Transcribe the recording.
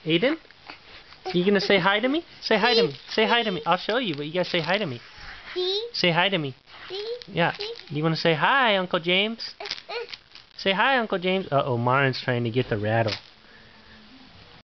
Aiden? You gonna say hi to me? Say hi to me. Say hi to me. I'll show you, but you gotta say hi to me. Say hi to me. Yeah. You wanna say hi, Uncle James? Say hi, Uncle James. Uh-oh, Marin's trying to get the rattle.